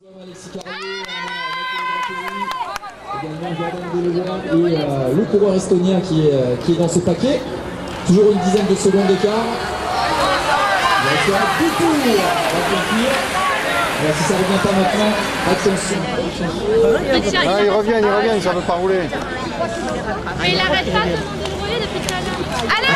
Alexis Carrier, également Jordan Delouin et le coureur estonien qui est dans ce paquet. Toujours une dizaine de secondes d'écart. Il va faire du tour à conclure. Si ça ne revient pas maintenant, attention. Ah, ils reviennent, ça ne veut pas rouler. Mais il arrête pas de rouler depuis tout à l'heure. Allez,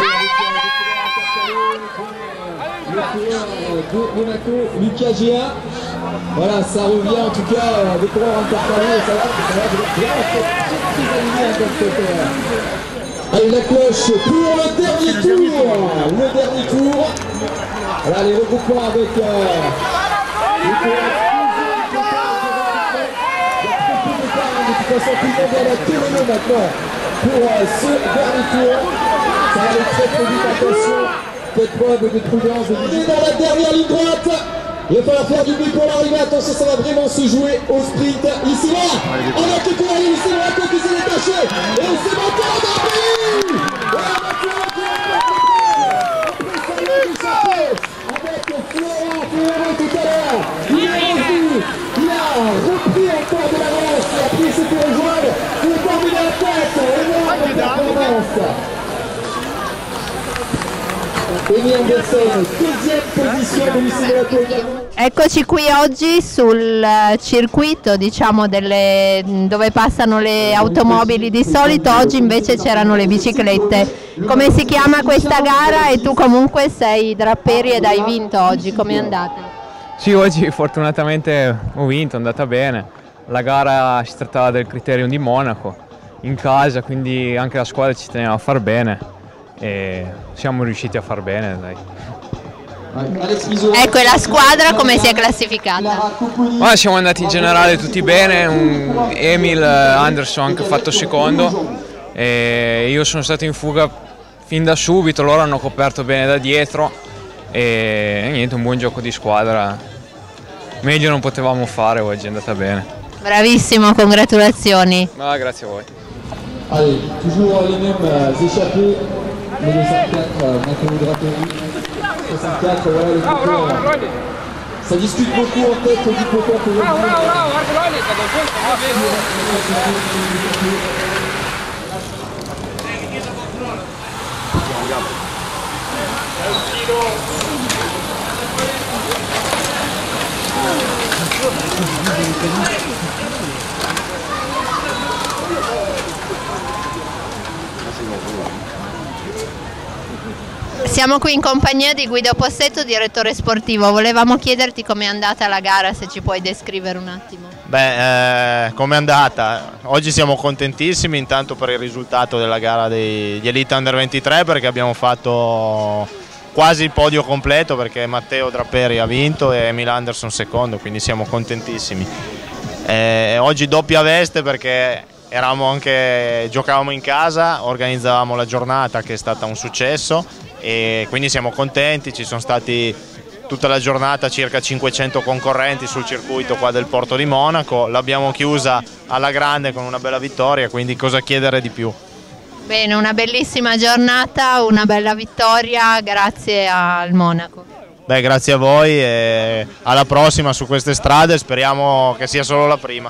le coureur de Monaco, Lucas Géa. Voilà, ça revient en tout cas des coureurs intercalés. Ça va vraiment très aligné comme cette. Allez, la cloche pour le dernier tour. Le dernier tour. Voilà les regroupements avec les coureurs. De toute façon, tout le monde est à la télé maintenant pour ce dernier tour. Ça va aller très vite, attention. Faites preuve de prudence. On est dans la dernière ligne droite. Il va falloir faire du bruit pour l'arrivée. Attention, ça va vraiment se jouer au sprint. Ici, là, avec le coureur, c'est Monaco qui s'est détaché. Et c'est maintenant Draperi. Avec Florent tout à l'heure. Il est revenu. Il a repris encore de l'avance. Il a pris ses tours rejoindre. Il est terminé la tête. Énorme performance. Eccoci qui oggi sul circuito, diciamo, dove passano le automobili di solito. Oggi invece c'erano le biciclette. Come si chiama questa gara? E tu comunque sei Draperi ed hai vinto oggi, com'è andata? Sì, oggi fortunatamente ho vinto, è andata bene. La gara si trattava del criterium di Monaco, in casa, quindi anche la squadra ci teneva a far bene. E siamo riusciti a far bene, dai. Ecco, e la squadra come si è classificata? Siamo andati in generale tutti bene, Emil Anderson ha anche fatto secondo e io sono stato in fuga fin da subito, loro hanno coperto bene da dietro e niente, un buon gioco di squadra, meglio non potevamo fare oggi, è andata bene. Bravissimo, congratulazioni. Grazie a voi. Allez, toujours les mêmes échappés. Le 64, Nathalie Draperi, 64, voilà les coupeurs. Ça discute beaucoup en tête du poker que Siamo qui in compagnia di Guido Possetto, direttore sportivo. Volevamo chiederti com'è andata la gara, se ci puoi descrivere un attimo. Com'è andata? Oggi siamo contentissimi intanto per il risultato della gara degli Elite Under 23, perché abbiamo fatto quasi il podio completo, perché Matteo Draperi ha vinto e Emil Anderson secondo, quindi siamo contentissimi. Oggi doppia veste perché giocavamo in casa, organizzavamo la giornata che è stata un successo e quindi siamo contenti. Ci sono stati tutta la giornata circa 500 concorrenti sul circuito qua del Porto di Monaco, l'abbiamo chiusa alla grande con una bella vittoria, quindi cosa chiedere di più? Bene, una bellissima giornata, una bella vittoria, grazie al Monaco. Grazie a voi e alla prossima su queste strade, speriamo che sia solo la prima.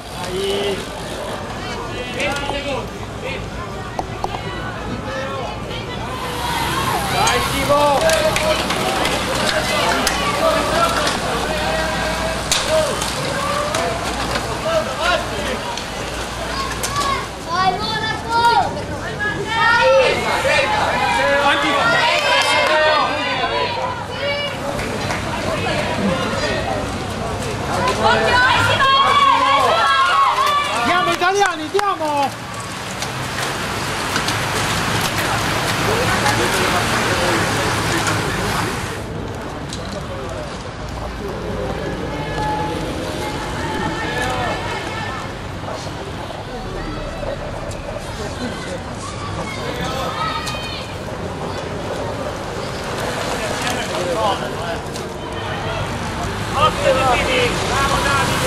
Andiamo italiani, andiamo! Bravo Dani!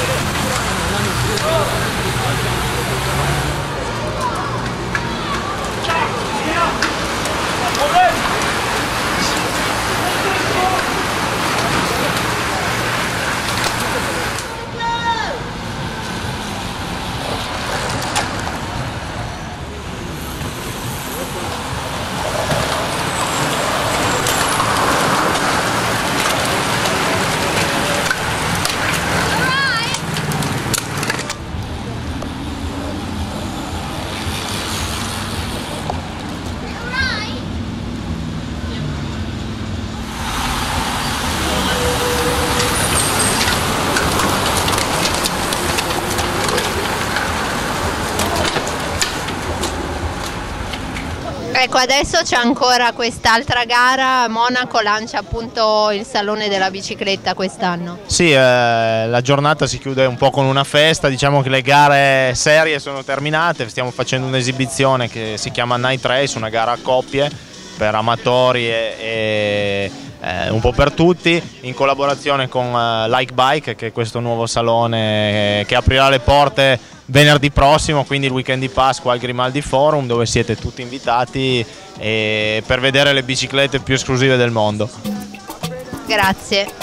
Ecco, adesso c'è ancora quest'altra gara, Monaco lancia appunto il Salone della Bicicletta quest'anno. Sì, la giornata si chiude un po' con una festa, diciamo che le gare serie sono terminate, stiamo facendo un'esibizione che si chiama Night Race, una gara a coppie per amatori e un po' per tutti, in collaborazione con Like Bike, che è questo nuovo salone che aprirà le porte venerdì prossimo, quindi il weekend di Pasqua al Grimaldi Forum, dove siete tutti invitati per vedere le biciclette più esclusive del mondo. Grazie.